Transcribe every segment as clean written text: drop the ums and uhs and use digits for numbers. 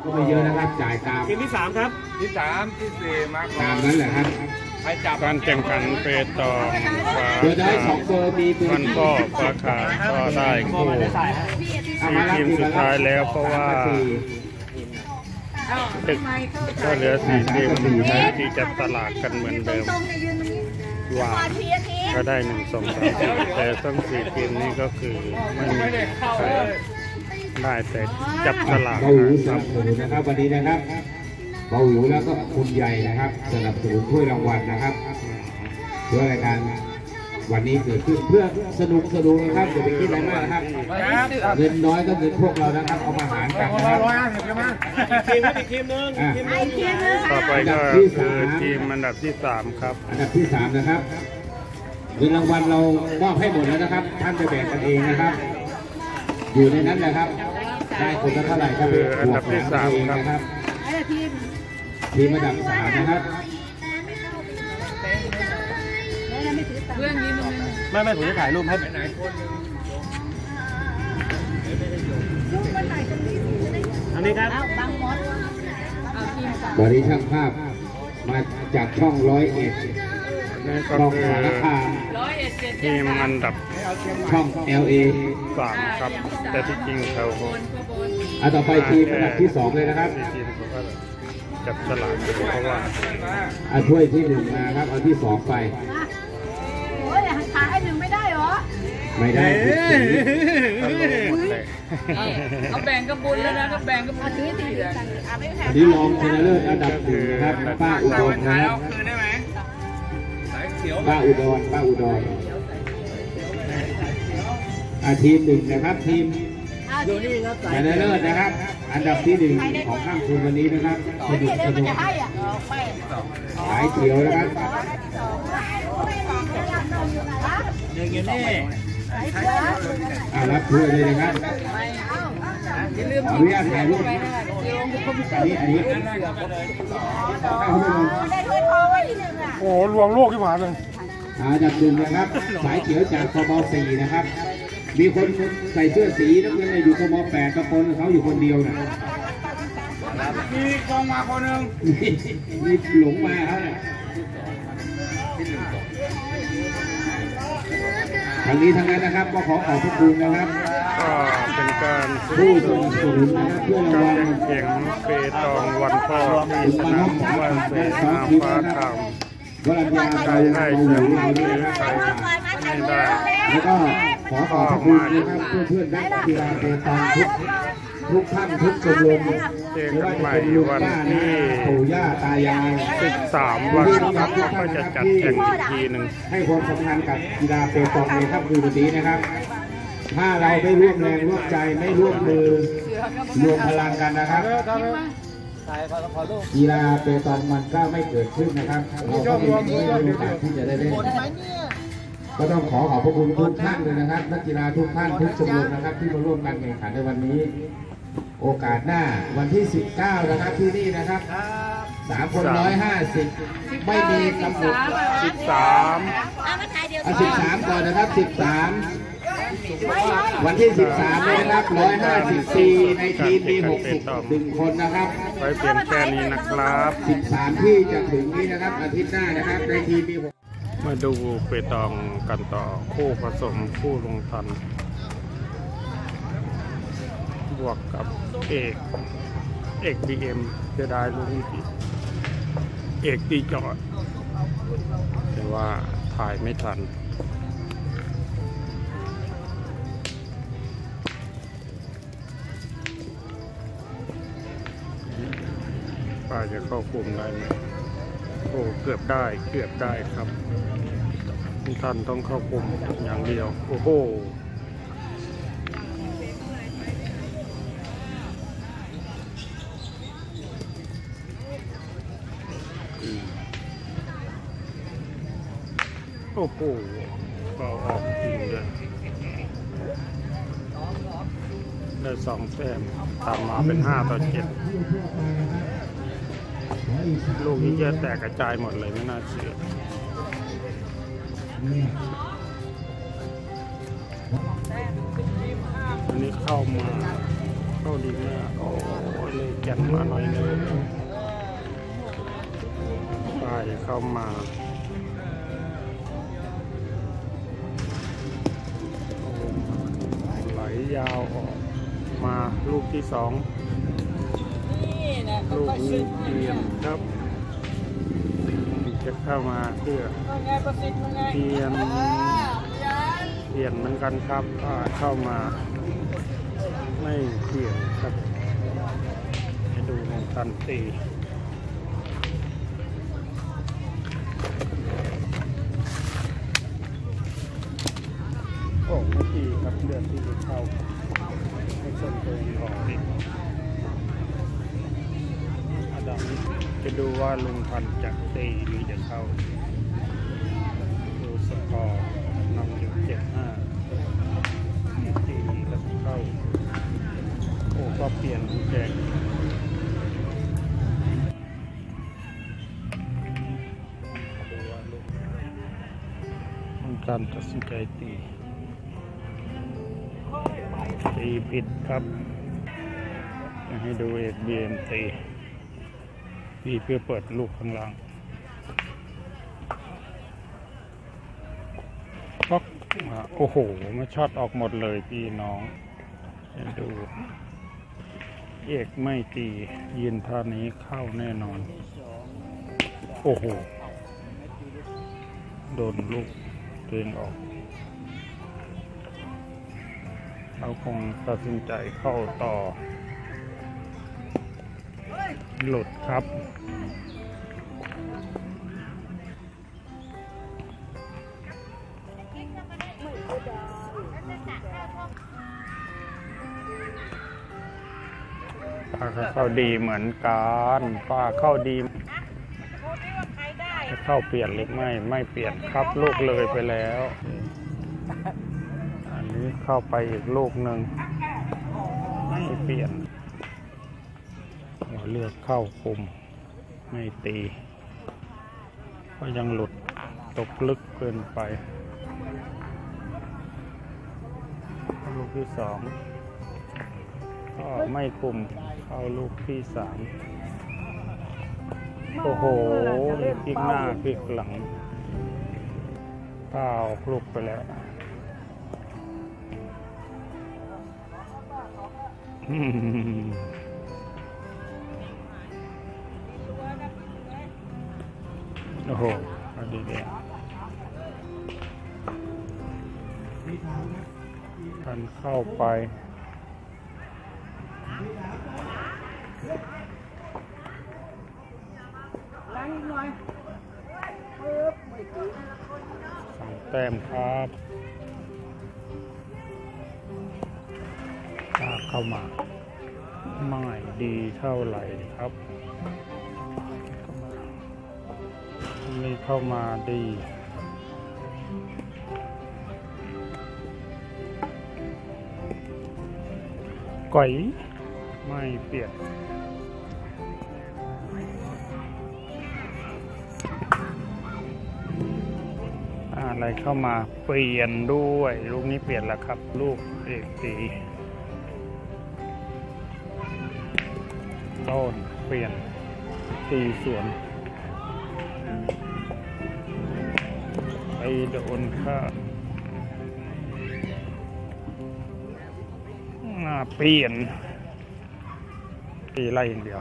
ก็ไม่เยอะนะครับจ่ายตามทีมที่3ครับที่3ที่4มาตามนั้นแหละครับการแข่งขันเปตองฟ้าเบอร์ได้2เบอร์มีเบอร์มันก็ฟ้าขาก็ได้คู่4 ทีมสุดท้ายแล้วเพราะว่าตึกก็เหลือ4 ทีมที่จะตลาดกันเหมือนเดิมว่าก็ได้1 2 3แต่ทั้ง4 ทีมนี้ก็คือไม่มีใครได้แต่จับตลาดเบาหวิวสนับสนุนนะครับวันนี้นะครับเบาหวิวแล้วก็คุณใหญ่นะครับสนับสนุนถ้วยรางวัลนะครับเพื่อรายการวันนี้เกิดขึ้นเพื่อสนุกนะครับอย่าไปคิดอะไรมากนะครับเงินน้อยก็เงินพวกเรานะครับเอามาหารกันนะครับอีกทีมนึงต่อไปก็คือทีมอันดับที่3ครับอันดับที่3นะครับเงินรางวัลเรามอบให้หมดแล้วนะครับท่านจะแบ่งกันเองนะครับอยู่ในนั้นแหละครับได้คนละเท่าไหร่ครับอันดับที่3 ครับทีมอันดับ3นะครับเพื่อนยิ้มไม่ผมจะถ่ายรูปให้ไหนคนอันนี้ครับบริช่างภาพมาจากช่อง101ช่องสารคามทีมอันดับช่อง LA 3ครับแต่ที่จริงเขาต่อไปทีมอันดับที่2เลยนะครับจับฉลากเพราะว่าถ้วยที่1มาครับเอาที่2ไปโอ้ยหาไอ้1ไม่ได้เหรอไม่ได้เอาแบ่งกับบุญแล้วนะก็แบ่งกับบุญที่นี่รองชนะเลิศอันดับ1นะครับป้าอุดรนะครับป้าอุดรทีม1นะครับทีมชนะเลิศนะครับอันดับที่1ของข้ามคืนวันนี้นะครับสนุกสายเขียวนะครับรับถ้วยเลยนะครับขออนุญาตถ่ายรูปอันนี้โอ้รวมโลกที่มาเลยอันดับ1นะครับสายเขียวจากกม.4นะครับมีคนใส่เสื้อสีน้ำเงินอยู่กม.8ตะโกนเขาอยู่คนเดียวนะมีกองมาคนหนึ่งมีหลงมาเขาเนี่ยทางนี้ทางนั้นนะครับก็ขอขอบคุณนะครับก็เป็นการผู้สนับสนุนนะครับเพื่อรางวัลเก่งเปตองวันพ่อที่สนามวันเสนาฟ้าขาวใครให้เสริมหรือใครไม่ได้แล้วก็ขอขอบคุณนะครับเพื่อนนักกีฬาเปตองทุกท่านทุกชมรมเจอกันใหม่วันที่ปู่ย่าตายาย 13 วันครับก็จะจัดแข่งอีกทีหนึ่งให้ความสำคัญกับกีฬาเปตองในค่ำคืนวันนี้นะครับถ้าเราไม่ร่วมแรงร่วมใจไม่ร่วมมือรวมพลังกันนะครับกีฬาเปตองมันก็ไม่เกิดขึ้นนะครับเราก็ไม่มีโอกาสที่จะได้เล่นก็ต้องขอบพระคุณทุกท่านเลยนะครับนักกีฬาทุกท่านทุกชมรมนะครับที่มาร่วมการแข่งขันในวันนี้โอกาสหน้าวันที่19นะครับที่นี่นะครับ3 คน 150ไม่มีกำหนด13ก่อนนะครับ13วันที่13เลยนะครับ154ในทีมมี61คนนะครับไปเปลี่ยนแค่นี้นะครับ 13ที่จะถึงนี้นะครับอาทิตย์หน้านะครับในทีมมีมาดูเปตองกันต่อคู่ผสมคู่ลงทันบวกกับเอกบีเอ็มจะได้ลุงกี่เอกตีจอดแต่ว่าถ่ายไม่ทันป้าจะเข้าคุมได้ไหมโอ้เกือบได้ครับท่านต้องเข้าคุมอย่างเดียวโอ้โหโอ้โหเบาออกจริงเลยได้2 แต้มตามมาเป็น5-7ลูกนี้จะแตกกระจายหมดเลยไม่น่าเชื่ออันนี้เข้ามาเข้าดีมากโอ้เลยจัดมาหน่อยนึงป้ายเข้ามาไหลยาวออกมาลูกที่สองลูกนี้เปลี่ยนครับจะเข้ามาเพื่อเปลี่ยนเหมือนกันครับถ้าเข้ามาไม่เปลี่ยนครับให้ดูในทันตีโอ้เมื่อกี้ครับเดือนที่จะเข้าให้ชนตัวเองออกอีกอาดัมจะดูว่าลุงพันจะตีหรือจะเข้าดูสกอร์นำอยู่7-5ตีแล้วเข้าโอ้ก็เปลี่ยนแจกดูว่าลุงการตัดสินใจตีผิดครับจะให้ดูเอกบีเอ็มตีเพื่อเปิดลูกข้างล่างป๊อกโอ้โหมาช็อตออกหมดเลยพี่น้องดูเอกไม่ตียืนท่านี้เข้าแน่นอนโอ้โหโดนลูกตัวเองออกเราคงตัดสินใจเข้าต่อหลุดครับป้าเข้าดีเหมือนกันป้าเข้าดีจะเข้าเปลี่ยนหรือไม่เปลี่ยนครับลูกเลยไปแล้วอันนี้เข้าไปอีกลูกหนึ่งไม่เปลี่ยนเลือกเข้าคุมไม่ตีก็ยังหลุดตกลึกเกินไปลูกที่สองก็ไม่คุมเข้าลูกที่สามโอ้โหพลิกหน้าพลิกหลังป้าออกลูกไปแล้วโอ้โหดีเด่นกันเข้าไป3 แต้มครับเข้ามาไม่ดีเท่าไหร่ครับไม่เข้ามาดีก่อยไม่เปลี่ยนอะไรเข้ามาเปลี่ยนด้วยลูกนี้เปลี่ยนแล้วครับลูกเอกตีต้นเปลี่ยนตีสวนไปโดนข้าเปลี่ยนตีไล่อย่างเดียว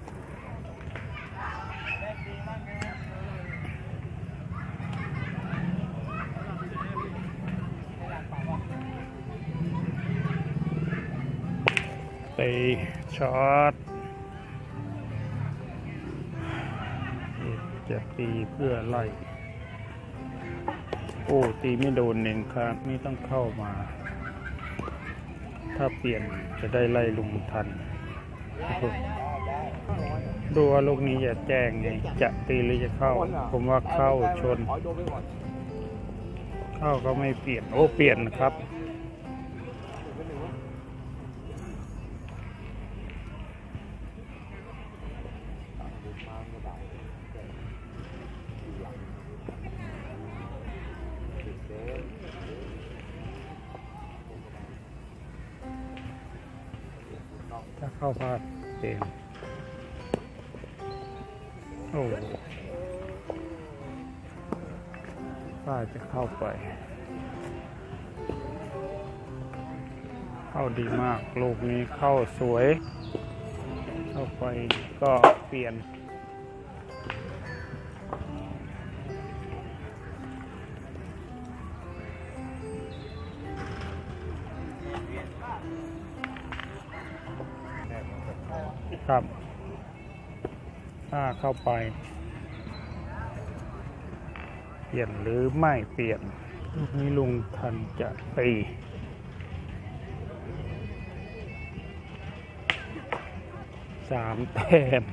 ตีช็อตจะตีเพื่อไล่โอ้ตีไม่โดนเองครับนี่ต้องเข้ามาถ้าเปลี่ยนจะได้ไล่ลุงทันดูว่าลูกนี้จะแจ้งไงจะตีหรือจะเข้าผมว่าเข้าชนเข้าก็ไม่เปลี่ยนโอ้เปลี่ยนครับเข้าพลาดเองโอ้ป้าจะเข้าไปเข้าดีมากลูกนี้เข้าสวยเข้าไปก็เปลี่ยนครับถ้าเข้าไปเปลี่ยนหรือไม่เปลี่ยนลูกนี้ลุงทันจะตี3 แต้ม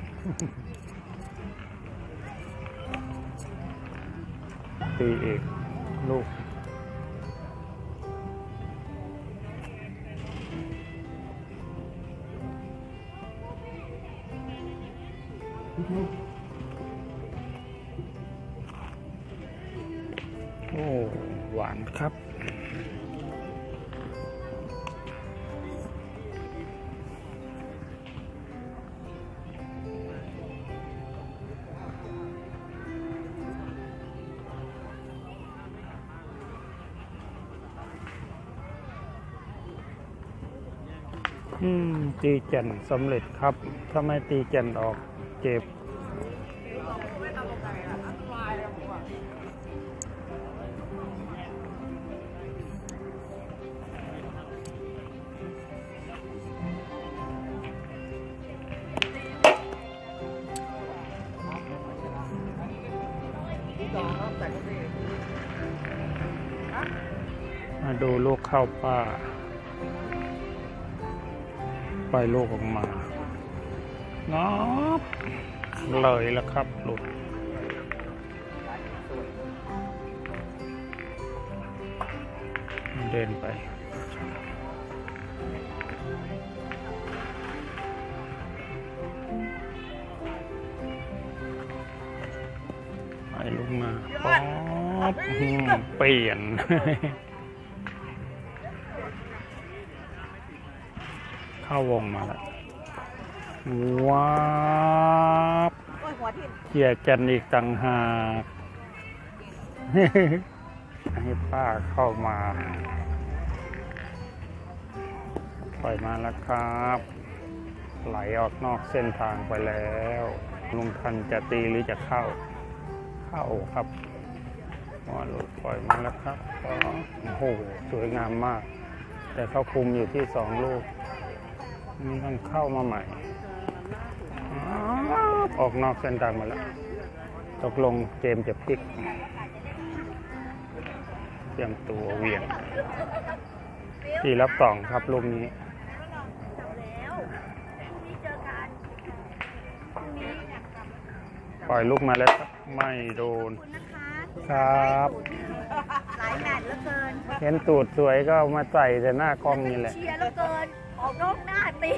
ตีเอกลูกโอ้หวานครับตีแก่นสำเร็จครับถ้าไม่ตีแก่นออกเจ็บมาดูลูกเข้าป้าไปลูกออกมางับเลยแล้วครับลูกเดินไปลูกมาป๊อบเปลี่ยน เข้าวงมาแล้วว้าบเขี่ยกันอีกต่างหากให้ป้าเข้ามาปล่อยมาแล้วครับไหลออกนอกเส้นทางไปแล้วลุงทันจะตีหรือจะเข้าครับลุดปล่อยมาแล้วครับโอ้โหสวยงามมากแต่เขาคุมอยู่ที่2 ลูกนี่ต้องเข้ามาใหม่ออกนอกเส้นทางมาแล้วตกลงเกมจะพลิกเตรียมตัวเวียนที่รับ2ครับลูกนี้ปล่อยลูกมาแล้วไม่โดนครับหลายแมตช์เหลือเกินเห็นตูดสวยก็เอามาใส่แต่หน้ากล้องนี่แหละเชียร์เหลือเกินออกนอกหน้าตี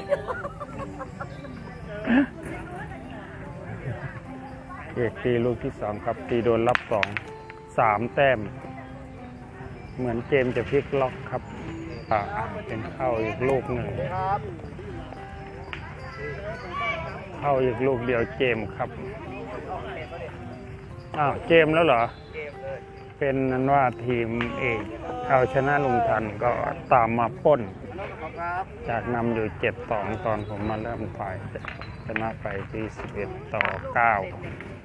เอกตีลูกที่2ครับตีโดนรับ3 แต้มเหมือนเกมจะพลิกล็อกครับเป็นเข้าอีกลูกหนึ่งเข้าอีกลูกเดียวเกมครับเกมแล้วเหรอเป็นนั้นว่าทีมเอกเอาชนะลุงทันก็ตามมาป้นจากนำอยู่7-2ตอนผมมาเริ่มฝ่ายชนะไปที่11-9